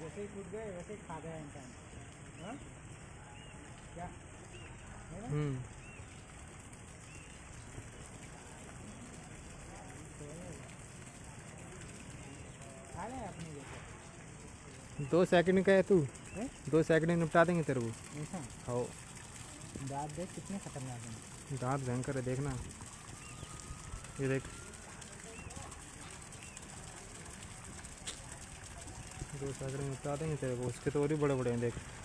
जैसे ही कूद गए वैसे ही खा गया इंसान। हाँ क्या है ना? खा लें अपने जैसे। 2 सेकंड का है तू, हैं? 2 सेकंड में निपटा देंगे तेरे को। ऐसा हो दांत देख कितने खतरनाक हैं। दांत भयंकर है, देखना ये देख। 2 सेकंड में निपटा देंगे तेरे को, उसके तो और भी बड़े बड़े हैं देख।